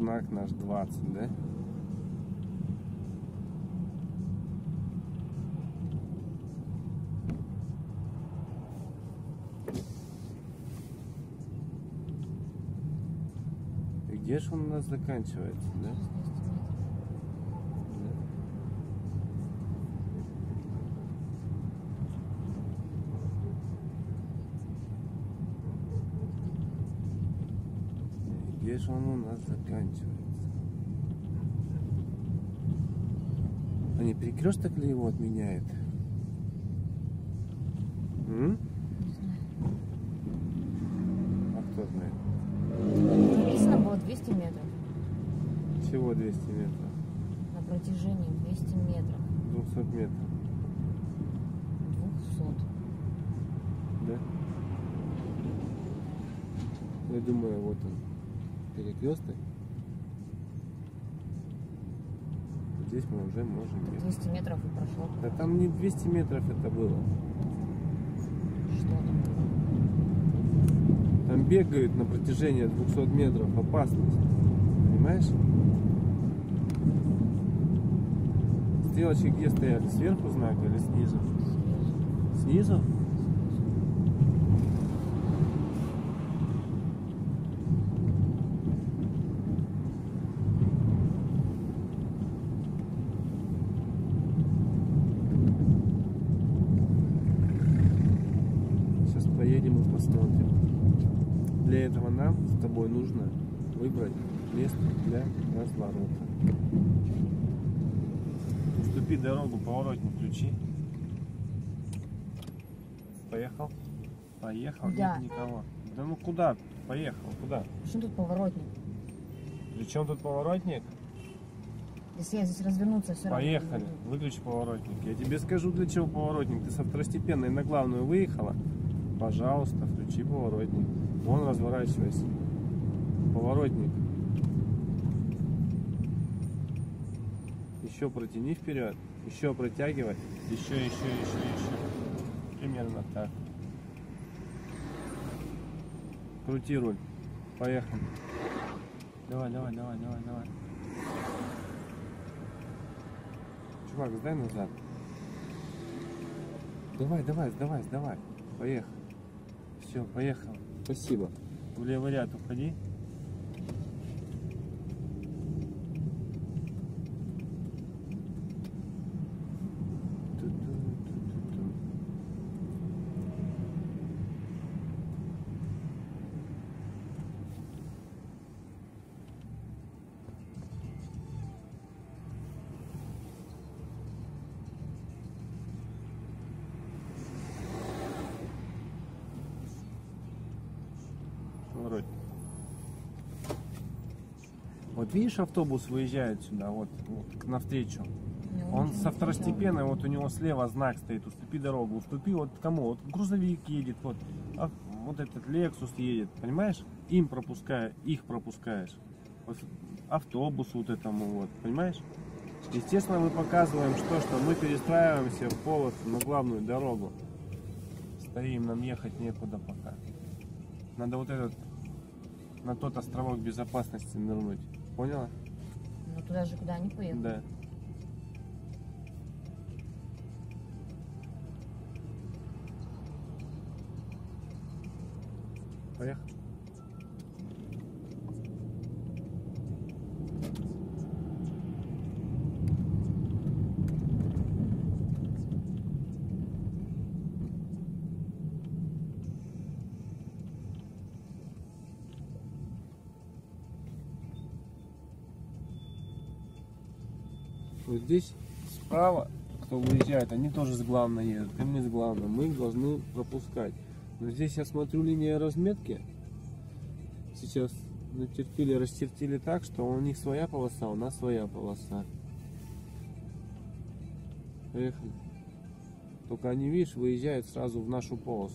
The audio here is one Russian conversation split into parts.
знак наш 20, да? И где же он у нас заканчивается, да? Где же он у нас заканчивается? А не перекресток ли его отменяет? А кто знает? Написано было 200 метров. Всего 200 метров. На протяжении 200 метров. 200 метров. 200. Да? Я думаю, вот он. Перекресток. Здесь мы уже можем ехать. 200 метров и прошло. Да там не 200 метров это было. Что там? Там бегают на протяжении 200 метров. Опасность. Понимаешь? Стрелочки где стояли? Сверху знак или снизу? Снизу? Поедем и посмотрим. Для этого нам с тобой нужно выбрать место для разворота. Уступи дорогу, поворотник включи. Поехал? Поехал? Да. Нет никого. Да ну куда? Поехал, куда? Почему тут поворотник? При чем тут поворотник? Если я здесь развернуться, все равно. Поехали, выключи поворотник. Я тебе скажу, для чего поворотник. Ты со второстепенной на главную выехала. Пожалуйста, включи поворотник. Вон, разворачивайся. Поворотник. Еще протяни вперед. Еще протягивай. Еще. Примерно так. Крути руль. Поехали. Давай. Чувак, сдай назад. Давай. Поехали. Все, поехал. Спасибо. В левый ряд уходи. Вроде. Вот видишь, автобус выезжает сюда, вот навстречу. Он со второстепенной, вот у него слева знак стоит, уступи дорогу, уступи вот кому, вот грузовик едет, вот этот Lexus едет, понимаешь? Их пропускаешь. Вот автобус вот этому вот, понимаешь? Естественно, мы показываем, что мы перестраиваемся в полосу на главную дорогу. Стоим, нам ехать некуда пока. Надо вот на тот островок безопасности нырнуть. Поняла? Ну туда же, куда они поехали. Да. Поехали. Вот здесь справа, кто выезжает, они тоже с главной едут, и мы с главной. Мы их должны пропускать. Но здесь я смотрю линия разметки. Сейчас расчертили так, что у них своя полоса, у нас своя полоса. Поехали. Только они, видишь, выезжают сразу в нашу полосу.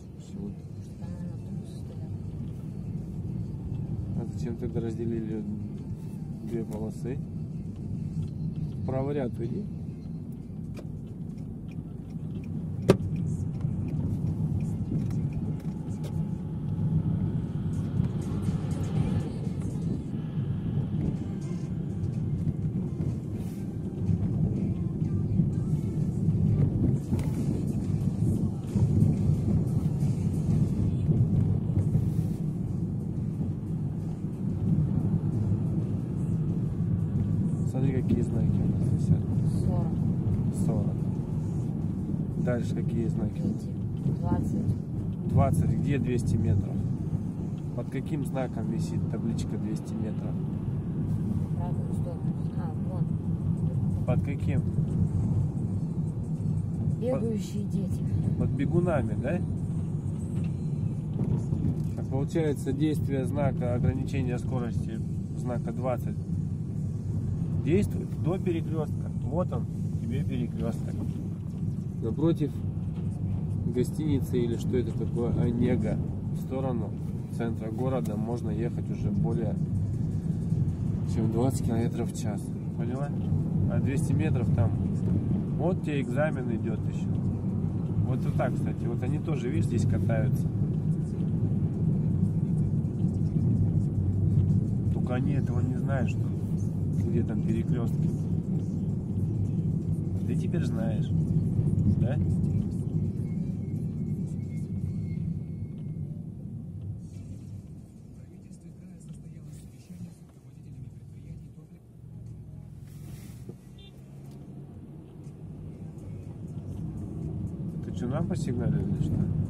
А зачем тогда разделили две полосы? В правый ряд иди. дальше какие знаки? Эти 20. 20. Где 200 метров? Под каким знаком висит табличка 200 метров? В правую сторону. А, вон. Под каким? Бегающие дети. Под бегунами, да? Так получается, действие знака ограничения скорости знака 20 действует до перекрестка. Вот он, тебе перекресток. Напротив гостиницы или что это такое, Онега, в сторону центра города можно ехать уже более чем 20 километров в час. Поняла? А 200 метров там. Вот тебе экзамен идет еще. Вот так, кстати. Вот они тоже, видишь, здесь катаются. Только они этого не знают, что где там перекрестки. Ты теперь знаешь, да? Ты что, нам посигналили или что?